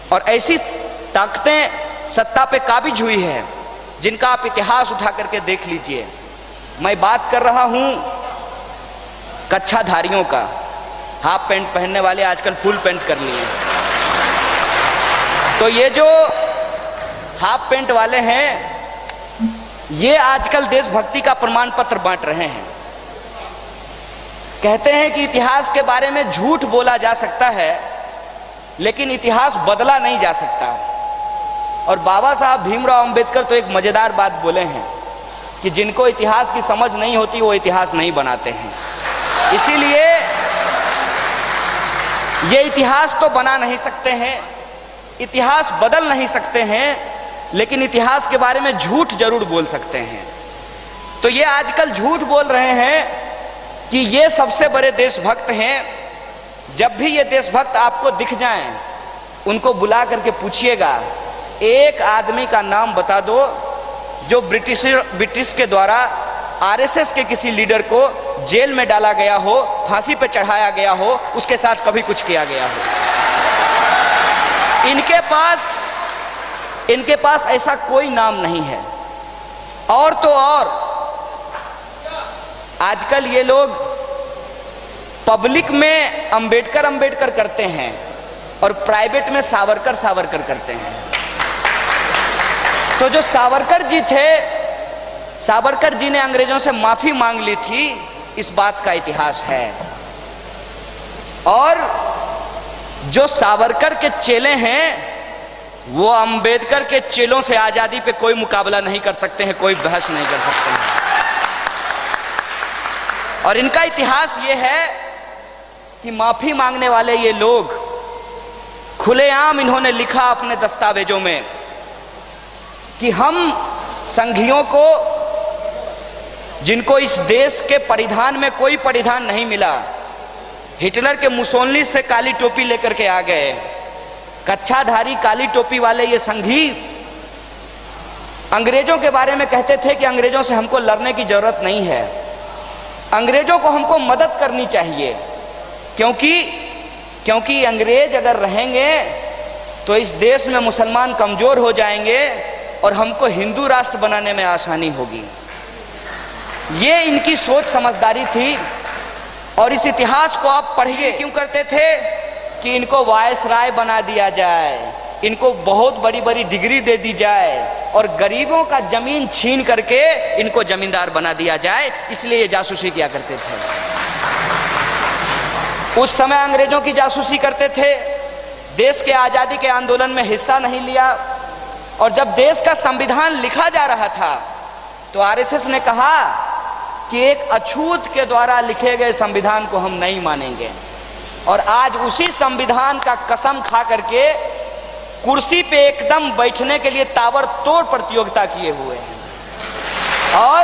और ऐसी ताकतें सत्ता पे काबिज हुई है जिनका आप इतिहास उठा करके देख लीजिए। मैं बात कर रहा हूं कच्छाधारियों का। हाफ पैंट पहनने वाले आजकल फुल पैंट कर लिए। तो ये जो हाफ पैंट वाले हैं ये आजकल देशभक्ति का प्रमाण पत्र बांट रहे हैं। कहते हैं कि इतिहास के बारे में झूठ बोला जा सकता है लेकिन इतिहास बदला नहीं जा सकता। और बाबा साहब भीमराव अंबेडकर तो एक मजेदार बात बोले हैं कि जिनको इतिहास की समझ नहीं होती वो इतिहास नहीं बनाते हैं। इसीलिए ये इतिहास तो बना नहीं सकते हैं, इतिहास बदल नहीं सकते हैं, लेकिन इतिहास के बारे में झूठ जरूर बोल सकते हैं। तो ये आजकल झूठ बोल रहे हैं कि ये सबसे बड़े देशभक्त हैं। जब भी ये देशभक्त आपको दिख जाएं, उनको बुला करके पूछिएगा एक आदमी का नाम बता दो जो ब्रिटिश के द्वारा आरएसएस के किसी लीडर को जेल में डाला गया हो, फांसी पे चढ़ाया गया हो, उसके साथ कभी कुछ किया गया हो। इनके पास ऐसा कोई नाम नहीं है। और तो और आजकल ये लोग पब्लिक में अंबेडकर करते हैं और प्राइवेट में सावरकर करते हैं। तो जो सावरकर जी थे, सावरकर जी ने अंग्रेजों से माफी मांग ली थी, इस बात का इतिहास है। और जो सावरकर के चेले हैं वो अंबेडकर के चेलों से आजादी पे कोई मुकाबला नहीं कर सकते हैं, कोई बहस नहीं कर सकते हैं। और इनका इतिहास ये है कि माफी मांगने वाले ये लोग खुलेआम इन्होंने लिखा अपने दस्तावेजों में कि हम संघियों को, जिनको इस देश के परिधान में कोई परिधान नहीं मिला, हिटलर के मुसोलिनी से काली टोपी लेकर के आ गए, कच्छाधारी काली टोपी वाले ये संघी अंग्रेजों के बारे में कहते थे कि अंग्रेजों से हमको लड़ने की जरूरत नहीं है, अंग्रेजों को हमको मदद करनी चाहिए, क्योंकि अंग्रेज अगर रहेंगे तो इस देश में मुसलमान कमजोर हो जाएंगे और हमको हिंदू राष्ट्र बनाने में आसानी होगी। ये इनकी सोच समझदारी थी। और इस इतिहास को आप पढ़िए। क्यों करते थे कि इनको वायसराय बना दिया जाए, इनको बहुत बड़ी बड़ी डिग्री दे दी जाए और गरीबों का जमीन छीन करके इनको जमींदार बना दिया जाए, इसलिए ये जासूसी किया करते थे। उस समय अंग्रेजों की जासूसी करते थे, देश के आजादी के आंदोलन में हिस्सा नहीं लिया। और जब देश का संविधान लिखा जा रहा था तो आरएसएस ने कहा कि एक अछूत के द्वारा लिखे गए संविधान को हम नहीं मानेंगे। और आज उसी संविधान का कसम खा करके कुर्सी पे एकदम बैठने के लिए ताबड़तोड़ प्रतियोगिता किए हुए हैं और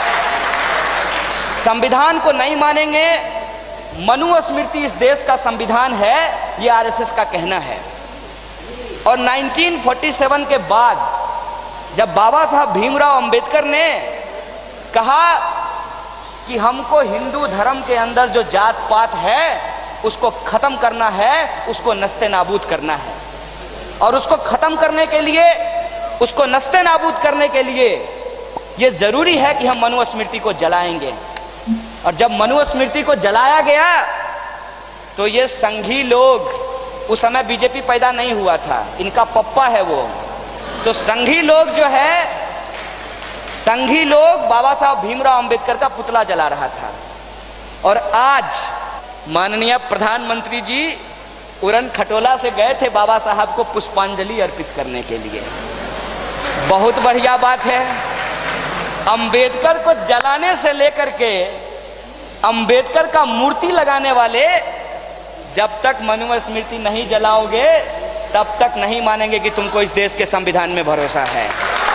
संविधान को नहीं मानेंगे। मनुस्मृति इस देश का संविधान है, ये आरएसएस का कहना है। और 1947 के बाद जब बाबा साहब भीमराव अंबेडकर ने कहा कि हमको हिंदू धर्म के अंदर जो जात पात है उसको खत्म करना है, उसको नस्ते नाबूद करना है, और उसको खत्म करने के लिए, उसको नस्ते नाबूद करने के लिए ये जरूरी है कि हम मनुस्मृति को जलाएंगे। और जब मनुस्मृति को जलाया गया तो ये संघी लोग, उस समय बीजेपी पैदा नहीं हुआ था, इनका पप्पा है वो, तो संघी लोग जो है, संघी लोग बाबा साहब भीमराव अंबेडकर का पुतला जला रहा था। और आज माननीय प्रधानमंत्री जी उड़न खटोला से गए थे बाबा साहब को पुष्पांजलि अर्पित करने के लिए। बहुत बढ़िया बात है। अंबेडकर को जलाने से लेकर के अंबेडकर का मूर्ति लगाने वाले जब तक मनुस्मृति नहीं जलाओगे तब तक नहीं मानेंगे कि तुमको इस देश के संविधान में भरोसा है।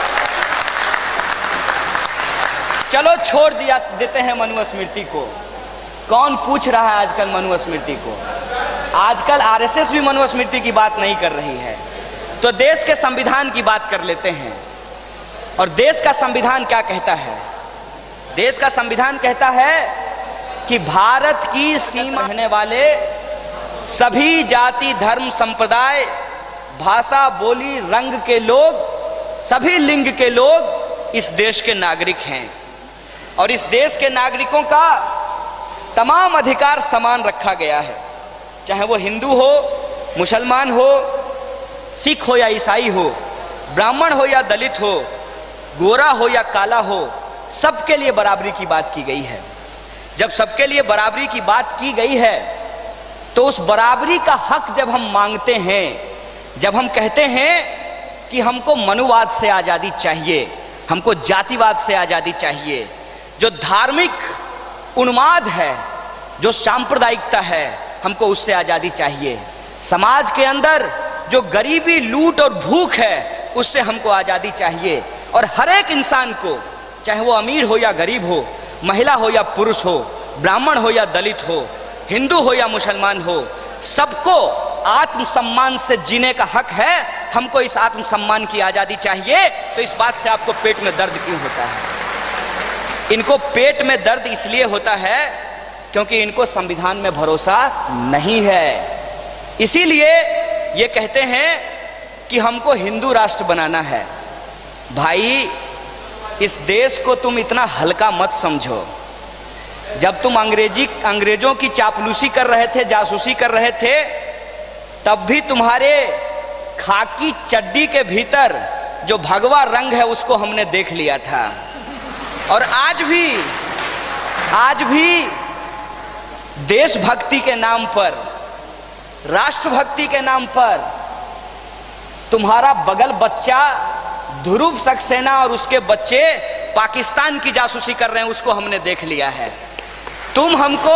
चलो छोड़ देते हैं मनुस्मृति को। कौन पूछ रहा है आजकल मनुस्मृति को? आजकल आरएसएस भी मनुस्मृति की बात नहीं कर रही है। तो देश के संविधान की बात कर लेते हैं। और देश का संविधान क्या कहता है? देश का संविधान कहता है कि भारत की सीमा रहने वाले सभी जाति धर्म संप्रदाय भाषा, बोली, रंग के लोग, सभी लिंग के लोग इस देश के नागरिक हैं और इस देश के नागरिकों का तमाम अधिकार समान रखा गया है, चाहे वो हिंदू हो, मुसलमान हो, सिख हो या ईसाई हो, ब्राह्मण हो या दलित हो, गोरा हो या काला हो, सबके लिए बराबरी की बात की गई है। जब सबके लिए बराबरी की बात की गई है तो उस बराबरी का हक जब हम मांगते हैं, जब हम कहते हैं कि हमको मनुवाद से आज़ादी चाहिए, हमको जातिवाद से आज़ादी चाहिए, जो धार्मिक उन्माद है, जो सांप्रदायिकता है, हमको उससे आज़ादी चाहिए, समाज के अंदर जो गरीबी, लूट और भूख है उससे हमको आज़ादी चाहिए और हर एक इंसान को, चाहे वो अमीर हो या गरीब हो, महिला हो या पुरुष हो, ब्राह्मण हो या दलित हो, हिंदू हो या मुसलमान हो, सबको आत्मसम्मान से जीने का हक है। हमको इस आत्मसम्मान की आज़ादी चाहिए। तो इस बात से आपको पेट में दर्द क्यों होता है? इनको पेट में दर्द इसलिए होता है क्योंकि इनको संविधान में भरोसा नहीं है। इसीलिए ये कहते हैं कि हमको हिंदू राष्ट्र बनाना है। भाई, इस देश को तुम इतना हल्का मत समझो। जब तुम अंग्रेजों की चापलूसी कर रहे थे, जासूसी कर रहे थे, तब भी तुम्हारे खाकी चड्डी के भीतर जो भगवा रंग है उसको हमने देख लिया था। और आज भी देशभक्ति के नाम पर, राष्ट्रभक्ति के नाम पर तुम्हारा बगल बच्चा ध्रुव सक्सेना और उसके बच्चे पाकिस्तान की जासूसी कर रहे हैं, उसको हमने देख लिया है। तुम हमको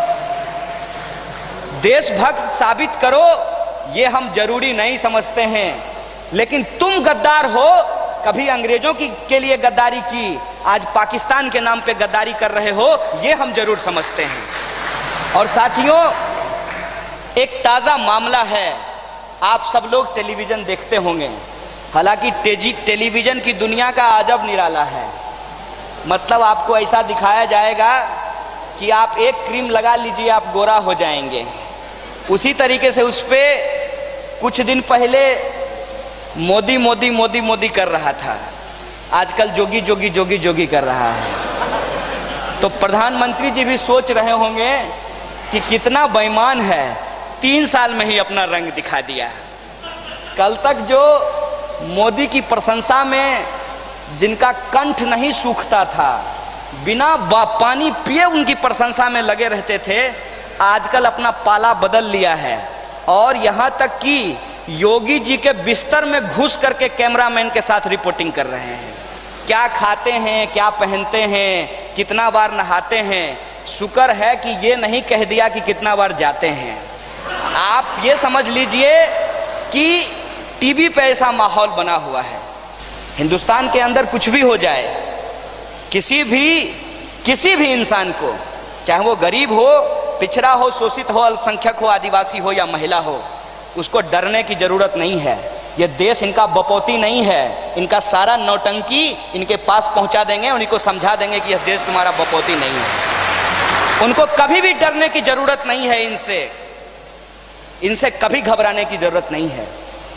देशभक्त साबित करो, ये हम जरूरी नहीं समझते हैं, लेकिन तुम गद्दार हो, कभी अंग्रेजों के लिए गद्दारी की, आज पाकिस्तान के नाम पे गद्दारी कर रहे हो, ये हम जरूर समझते हैं। और साथियों, एक ताज़ा मामला है, आप सब लोग टेलीविज़न देखते होंगे। हालांकि टेलीविज़न की दुनिया का अजब निराला है। मतलब आपको ऐसा दिखाया जाएगा कि आप एक क्रीम लगा लीजिए, आप गोरा हो जाएंगे। उसी तरीके से उस पर कुछ दिन पहले मोदी मोदी मोदी मोदी कर रहा था, आजकल जोगी जोगी जोगी जोगी कर रहा है। तो प्रधानमंत्री जी भी सोच रहे होंगे कि कितना बेईमान है, 3 साल में ही अपना रंग दिखा दिया। कल तक जो मोदी की प्रशंसा में जिनका कंठ नहीं सूखता था, बिना पानी पिए उनकी प्रशंसा में लगे रहते थे, आजकल अपना पाला बदल लिया है और यहाँ तक कि योगी जी के बिस्तर में घुस करके कैमरामैन के साथ रिपोर्टिंग कर रहे हैं। क्या खाते हैं, क्या पहनते हैं, कितना बार नहाते हैं, शुक्र है कि ये नहीं कह दिया कि कितना बार जाते हैं। आप ये समझ लीजिए कि टीवी पे ऐसा माहौल बना हुआ है। हिंदुस्तान के अंदर कुछ भी हो जाए, किसी भी इंसान को, चाहे वो गरीब हो, पिछड़ा हो, शोषित हो, अल्पसंख्यक हो, आदिवासी हो या महिला हो, उसको डरने की जरूरत नहीं है। ये देश इनका बपौती नहीं है। इनका सारा नौटंकी इनके पास पहुंचा देंगे, उन्हीं को समझा देंगे कि यह देश तुम्हारा बपौती नहीं है। उनको कभी भी डरने की जरूरत नहीं है, इनसे कभी घबराने की जरूरत नहीं है।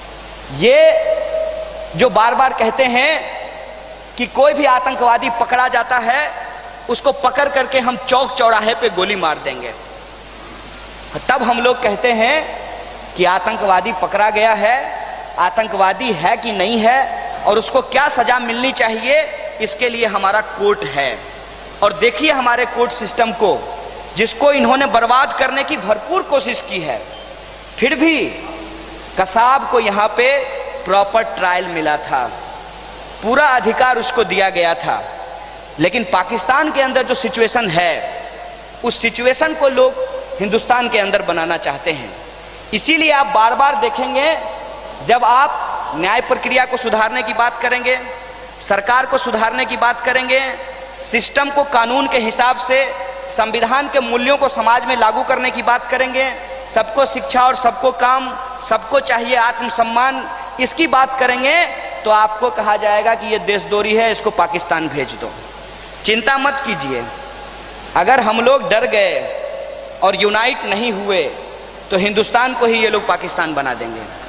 ये जो बार बार कहते हैं कि कोई भी आतंकवादी पकड़ा जाता है, उसको पकड़ करके हम चौक चौराहे पे गोली मार देंगे, तब हम लोग कहते हैं कि आतंकवादी पकड़ा गया है, आतंकवादी है कि नहीं है और उसको क्या सजा मिलनी चाहिए, इसके लिए हमारा कोर्ट है। और देखिए हमारे कोर्ट सिस्टम को, जिसको इन्होंने बर्बाद करने की भरपूर कोशिश की है, फिर भी कसाब को यहाँ पे प्रॉपर ट्रायल मिला था, पूरा अधिकार उसको दिया गया था। लेकिन पाकिस्तान के अंदर जो सिचुएशन है, उस सिचुएशन को लोग हिंदुस्तान के अंदर बनाना चाहते हैं। इसीलिए आप बार बार देखेंगे, जब आप न्याय प्रक्रिया को सुधारने की बात करेंगे, सरकार को सुधारने की बात करेंगे, सिस्टम को कानून के हिसाब से, संविधान के मूल्यों को समाज में लागू करने की बात करेंगे, सबको शिक्षा और सबको काम, सबको चाहिए आत्मसम्मान, इसकी बात करेंगे, तो आपको कहा जाएगा कि ये देशद्रोही है, इसको पाकिस्तान भेज दो। चिंता मत कीजिए, अगर हम लोग डर गए और यूनाइट नहीं हुए तो हिंदुस्तान को ही ये लोग पाकिस्तान बना देंगे।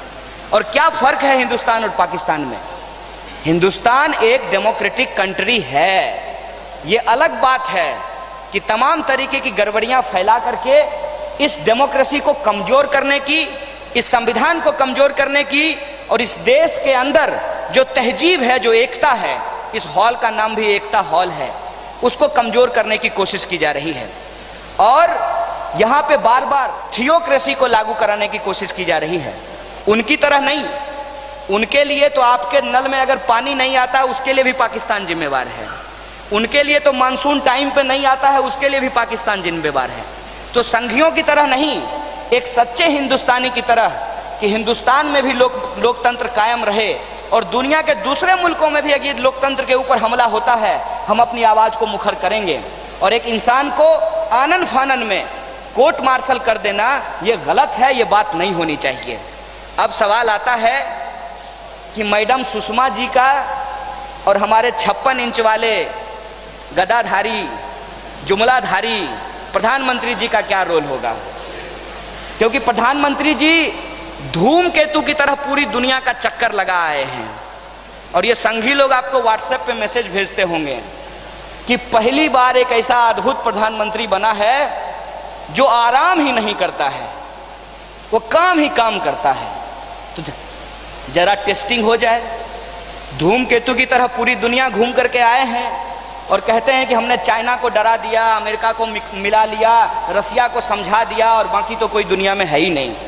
और क्या फर्क है हिंदुस्तान और पाकिस्तान में? हिंदुस्तान एक डेमोक्रेटिक कंट्री है। ये अलग बात है कि तमाम तरीके की गड़बड़ियां फैला करके इस डेमोक्रेसी को कमजोर करने की, इस संविधान को कमजोर करने की, और इस देश के अंदर जो तहजीब है, जो एकता है, इस हॉल का नाम भी एकता हॉल है, उसको कमजोर करने की कोशिश की जा रही है। और यहाँ पे बार बार थियोक्रेसी को लागू कराने की कोशिश की जा रही है। उनकी तरह नहीं, उनके लिए तो आपके नल में अगर पानी नहीं आता उसके लिए भी पाकिस्तान जिम्मेवार है, उनके लिए तो मानसून टाइम पे नहीं आता है उसके लिए भी पाकिस्तान जिम्मेवार है। तो संघियों की तरह नहीं, एक सच्चे हिंदुस्तानी की तरह कि हिंदुस्तान में भी लोकतंत्र कायम रहे और दुनिया के दूसरे मुल्कों में भी अगर लोकतंत्र के ऊपर हमला होता है हम अपनी आवाज को मुखर करेंगे। और एक इंसान को आनन फानन में कोर्ट मार्शल कर देना ये गलत है, ये बात नहीं होनी चाहिए। अब सवाल आता है कि मैडम सुषमा जी का और हमारे 56 इंच वाले गदाधारी जुमलाधारी प्रधानमंत्री जी का क्या रोल होगा? क्योंकि प्रधानमंत्री जी धूमकेतु की तरह पूरी दुनिया का चक्कर लगा आए हैं। और ये संघी लोग आपको व्हाट्सएप पे मैसेज भेजते होंगे कि पहली बार एक ऐसा अद्भुत प्रधानमंत्री बना है जो आराम ही नहीं करता है, वो काम ही काम करता है। तो जरा टेस्टिंग हो जाए। धूमकेतु की तरह पूरी दुनिया घूम करके आए हैं और कहते हैं कि हमने चाइना को डरा दिया, अमेरिका को मिला लिया, रसिया को समझा दिया और बाकी तो कोई दुनिया में है ही नहीं।